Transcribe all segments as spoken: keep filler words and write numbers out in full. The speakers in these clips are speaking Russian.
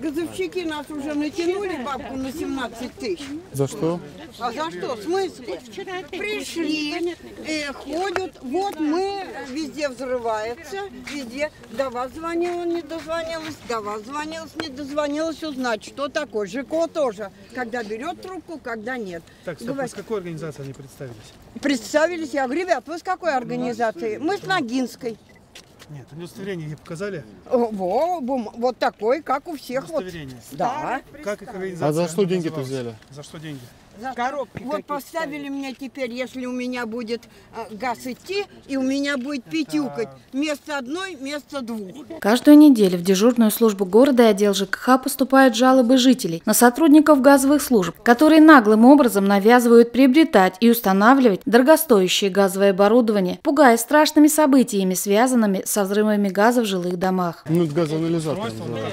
газовщики нас уже натянули бабку на семнадцать тысяч. За что? А за что? В смысле? Пришли, э, ходят, вот мы, везде взрывается, везде. До вас звонила, не дозвонилась, до вас звонилась, не дозвонилась, узнать, что такое. ЖЭКО тоже, когда берет трубку, когда нет. Так, стоп, Говорит, с какой организацией они представились? представились, я говорю, ребят, вы с какой организации? Мы с Ногинской. Нет, удостоверение ей показали? Во, бум, вот такой, как у всех. Вот. Да. Как их организация? А за что деньги-то взяли? За что деньги? За коробки вот поставили мне теперь, если у меня будет э, газ идти, и у меня будет пятюкать. Вместо одной, вместо двух. Каждую неделю в дежурную службу города и отдел ЖКХ поступают жалобы жителей на сотрудников газовых служб, которые наглым образом навязывают приобретать и устанавливать дорогостоящее газовое оборудование, пугая страшными событиями, связанными со взрывами газа в жилых домах. Ну, это газоанализатор.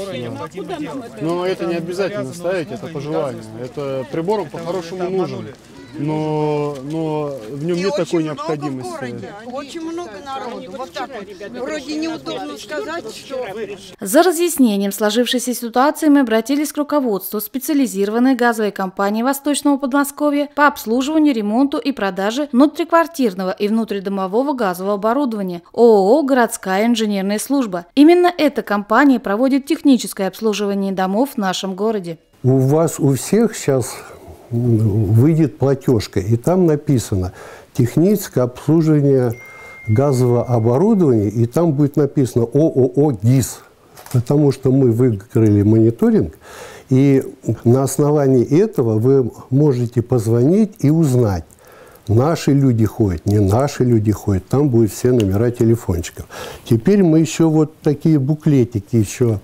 Но это не обязательно ставить, это по желанию. Это прибор по-хорошему нужен, но, но в нем и нет такой много необходимости. В городе, очень много народу. Вот так вот. Вроде неудобно сказать, что... За разъяснением сложившейся ситуации мы обратились к руководству специализированной газовой компании Восточного Подмосковья по обслуживанию, ремонту и продаже внутриквартирного и внутридомового газового оборудования ООО «Городская инженерная служба». Именно эта компания проводит техническое обслуживание домов в нашем городе. У вас у всех сейчас выйдет платежка, и там написано «Техническое обслуживание газового оборудования», и там будет написано ООО «ГИС», потому что мы выиграли мониторинг, и на основании этого вы можете позвонить и узнать, наши люди ходят, не наши люди ходят, там будут все номера телефончиков. Теперь мы еще вот такие буклетики еще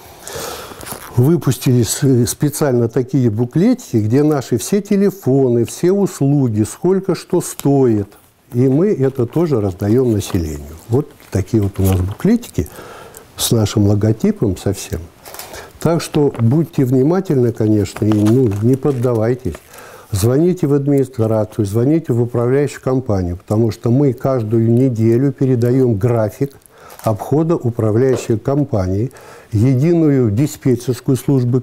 выпустили специально такие буклетики, где наши все телефоны, все услуги, сколько что стоит. И мы это тоже раздаем населению. Вот такие вот у нас буклетики с нашим логотипом совсем. Так что будьте внимательны, конечно, и ну, не поддавайтесь. Звоните в администрацию, звоните в управляющую компанию, потому что мы каждую неделю передаем график обхода управляющей компании, единую диспетчерскую службу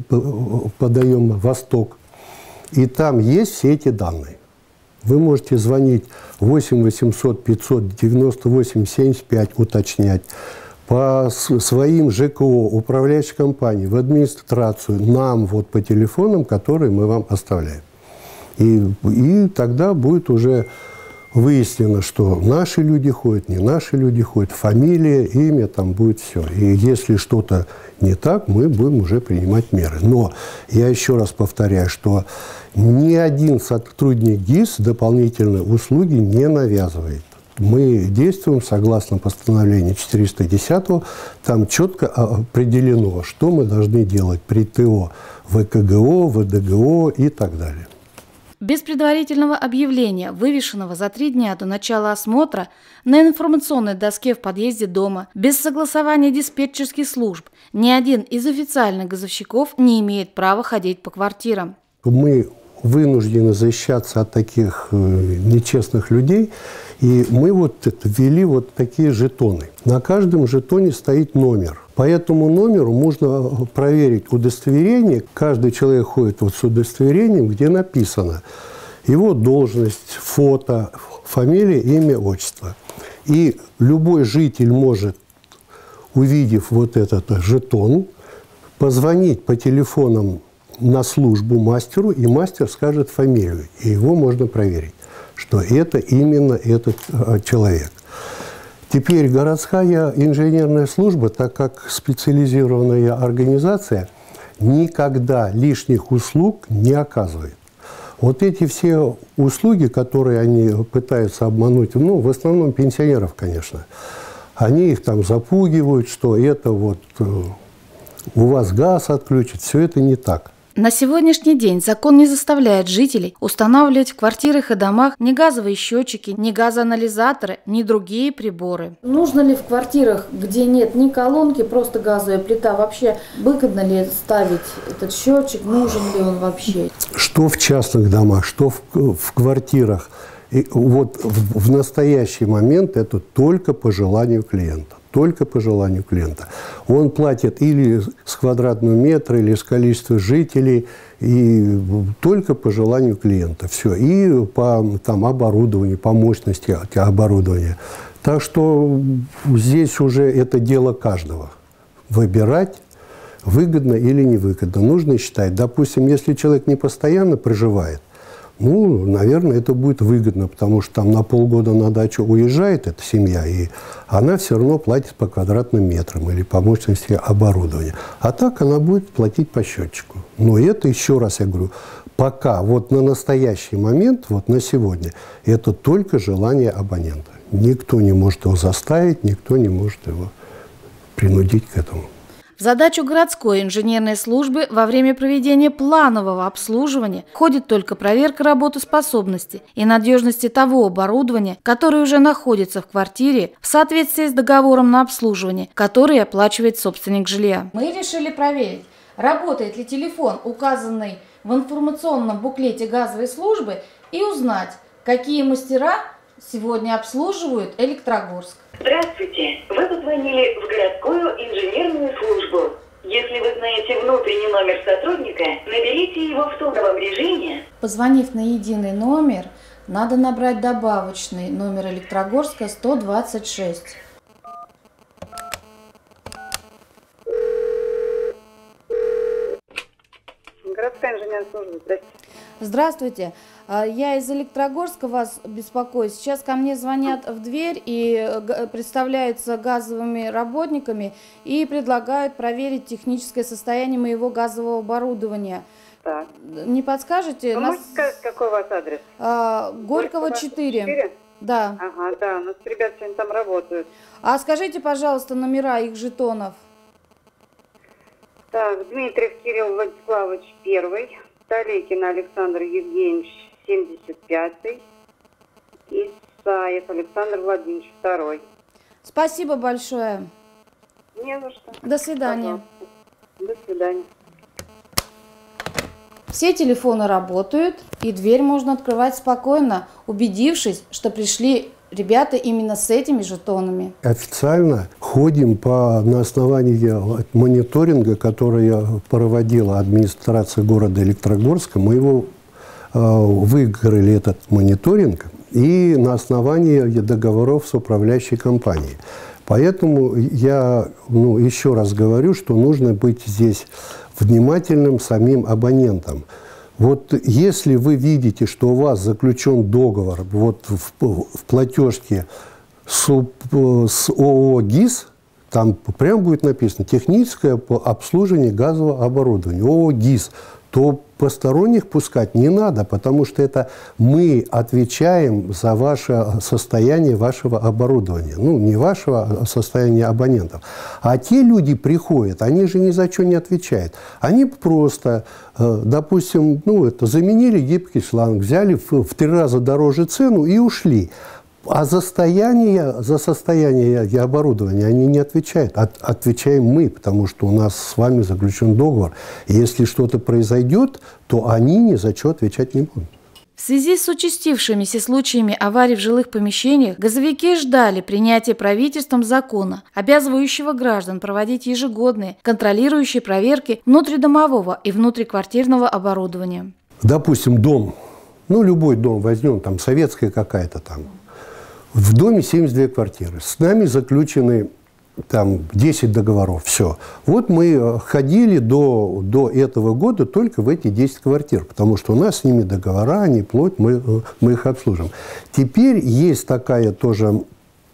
подаем «Восток». И там есть все эти данные. Вы можете звонить восемь восемьсот пятьсот девяносто восемь семьдесят пять, уточнять. По своим ЖКО, управляющей компании, в администрацию, нам вот по телефонам, которые мы вам оставляем. И, и тогда будет уже выяснено, что наши люди ходят, не наши люди ходят, фамилия, имя, там будет все. И если что-то не так, мы будем уже принимать меры. Но я еще раз повторяю, что ни один сотрудник ГИС дополнительные услуги не навязывает. Мы действуем согласно постановлению четыреста десятого, там четко определено, что мы должны делать при ТО ВКГО, ВДГО и так далее. Без предварительного объявления, вывешенного за три дня до начала осмотра на информационной доске в подъезде дома, без согласования диспетчерских служб, ни один из официальных газовщиков не имеет права ходить по квартирам. Мы вынуждены защищаться от таких э, нечестных людей, и мы вот это, ввели вот такие жетоны. На каждом жетоне стоит номер. По этому номеру можно проверить удостоверение. Каждый человек ходит вот с удостоверением, где написано его должность, фото, фамилия, имя, отчество. И любой житель может, увидев вот этот жетон, позвонить по телефонам на службу мастеру, и мастер скажет фамилию. И его можно проверить, что это именно этот человек. Теперь городская инженерная служба, так как специализированная организация, никогда лишних услуг не оказывает. Вот эти все услуги, которые они пытаются обмануть, ну, в основном пенсионеров, конечно, они их там запугивают, что это вот у вас газ отключат, все это не так. На сегодняшний день закон не заставляет жителей устанавливать в квартирах и домах ни газовые счетчики, ни газоанализаторы, ни другие приборы. Нужно ли в квартирах, где нет ни колонки, просто газовая плита, вообще выгодно ли ставить этот счетчик, нужен ли он вообще? Что в частных домах, что в, в квартирах. И вот в, в настоящий момент это только по желанию клиента. только по желанию клиента. Он платит или с квадратного метра, или с количества жителей, и только по желанию клиента. Все. И по там, оборудованию, по мощности оборудования. Так что здесь уже это дело каждого. Выбирать, выгодно или невыгодно. Нужно считать. Допустим, если человек не постоянно проживает, ну, наверное, это будет выгодно, потому что там на полгода на дачу уезжает эта семья, и она все равно платит по квадратным метрам или по мощности оборудования. А так она будет платить по счетчику. Но это, еще раз я говорю, пока, вот на настоящий момент, вот на сегодня, это только желание абонента. Никто не может его заставить, никто не может его принудить к этому. В задачу городской инженерной службы во время проведения планового обслуживания входит только проверка работоспособности и надежности того оборудования, которое уже находится в квартире в соответствии с договором на обслуживание, который оплачивает собственник жилья. Мы решили проверить, работает ли телефон, указанный в информационном буклете газовой службы, и узнать, какие мастера сегодня обслуживают Электрогорск. Здравствуйте! Вы позвонили в городскую инженерную службу. Если вы знаете внутренний номер сотрудника, наберите его в тоновом режиме. Позвонив на единый номер, надо набрать добавочный номер Электрогорска сто двадцать шесть. Городская инженерная служба, здравствуйте. Здравствуйте. Я из Электрогорска вас беспокою. Сейчас ко мне звонят в дверь и представляются газовыми работниками и предлагают проверить техническое состояние моего газового оборудования. Так. Не подскажете? Вы Нас... можете сказать, какой у вас адрес? А, Горького четыре. четыре? Да. Ага, да, у нас ребята сегодня там работают. А скажите, пожалуйста, номера их жетонов. Так, Дмитриев Кирилл Владиславович первый, Таликин Александр Евгеньевич семьдесят пятый, Исаев Александр Владимирович второй. Спасибо большое. Не за что. До свидания. Пожалуйста. До свидания. Все телефоны работают, и дверь можно открывать спокойно, убедившись, что пришли ребята именно с этими жетонами. Официально ходим по, на основании мониторинга, который проводила администрация города Электрогорска. Мы его э, выиграли, этот мониторинг, и на основании договоров с управляющей компанией. Поэтому я ну, еще раз говорю, что нужно быть здесь внимательным самим абонентам. Вот если вы видите, что у вас заключен договор вот в, в платежке с, с ООО ГИС, там прямо будет написано «Техническое обслуживание газового оборудования», ООО ГИС, то посторонних пускать не надо, потому что это мы отвечаем за ваше состояние вашего оборудования. Ну, не вашего, а состояния абонентов. А те люди приходят, они же ни за что не отвечают. Они просто, допустим, ну, это, заменили гибкий шланг, взяли в, в три раза дороже цену и ушли. А за состояние, за состояние оборудования они не отвечают. От, отвечаем мы, потому что у нас с вами заключен договор. И если что-то произойдет, то они ни за что отвечать не будут. В связи с участившимися случаями аварий в жилых помещениях, газовики ждали принятия правительством закона, обязывающего граждан проводить ежегодные контролирующие проверки внутридомового и внутриквартирного оборудования. Допустим, дом, ну любой дом возьмем, там советская какая-то там. В доме семьдесят две квартиры. С нами заключены там десять договоров. Все. Вот мы ходили до, до этого года только в эти десять квартир, потому что у нас с ними договора, они плоть, мы, мы их обслужим. Теперь есть такая тоже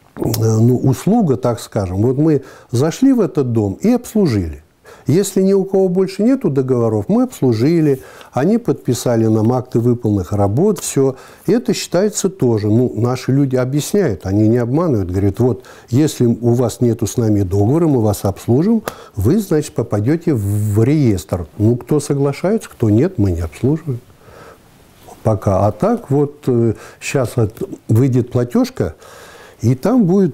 ну, услуга, так скажем. Вот мы зашли в этот дом и обслужили. Если ни у кого больше нету договоров, мы обслужили, они подписали нам акты выполненных работ, все. Это считается тоже. Ну, наши люди объясняют, они не обманывают. Говорят, вот, если у вас нету с нами договора, мы вас обслужим, вы, значит, попадете в реестр. Ну, кто соглашается, кто нет, мы не обслуживаем. Пока. А так вот сейчас выйдет платежка, и там будет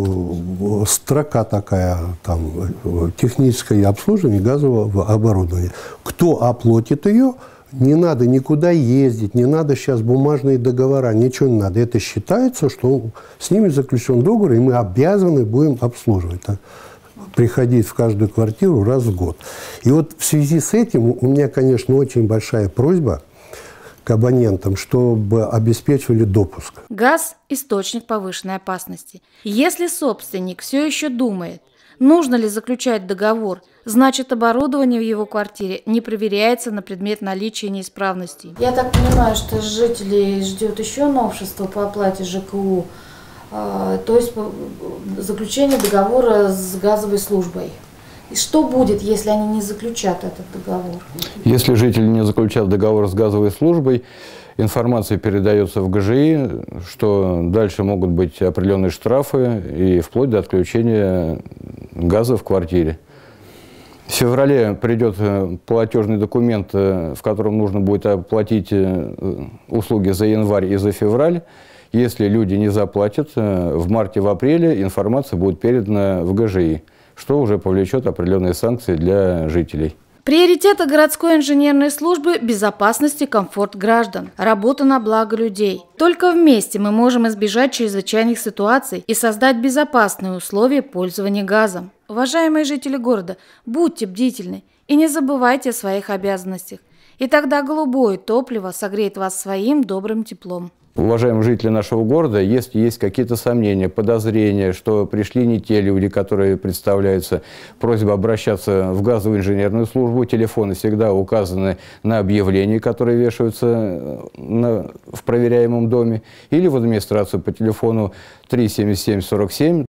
э, строка такая, там, техническое обслуживание газового оборудования. Кто оплатит ее, не надо никуда ездить, не надо сейчас бумажные договора, ничего не надо. Это считается, что с ними заключен договор, и мы обязаны будем обслуживать. Приходить в каждую квартиру раз в год. И вот в связи с этим у меня, конечно, очень большая просьба к абонентам, чтобы обеспечивали допуск. Газ – источник повышенной опасности. Если собственник все еще думает, нужно ли заключать договор, значит, оборудование в его квартире не проверяется на предмет наличия неисправностей. Я так понимаю, что жителей ждет еще новшество по оплате ЖКУ, то есть заключение договора с газовой службой. И что будет, если они не заключат этот договор? Если жители не заключат договор с газовой службой, информация передается в ГЖИ, что дальше могут быть определенные штрафы и вплоть до отключения газа в квартире. В феврале придет платежный документ, в котором нужно будет оплатить услуги за январь и за февраль. Если люди не заплатят, в марте, в апреле информация будет передана в ГЖИ, что уже повлечет определенные санкции для жителей. Приоритеты городской инженерной службы – безопасность и комфорт граждан, работа на благо людей. Только вместе мы можем избежать чрезвычайных ситуаций и создать безопасные условия пользования газом. Уважаемые жители города, будьте бдительны и не забывайте о своих обязанностях. И тогда голубое топливо согреет вас своим добрым теплом. Уважаемые жители нашего города, если есть какие-то сомнения, подозрения, что пришли не те люди, которые представляются, просьба обращаться в газовую инженерную службу. Телефоны всегда указаны на объявлении, которые вешаются на, в проверяемом доме, или в администрацию по телефону три семьдесят семь сорок семь.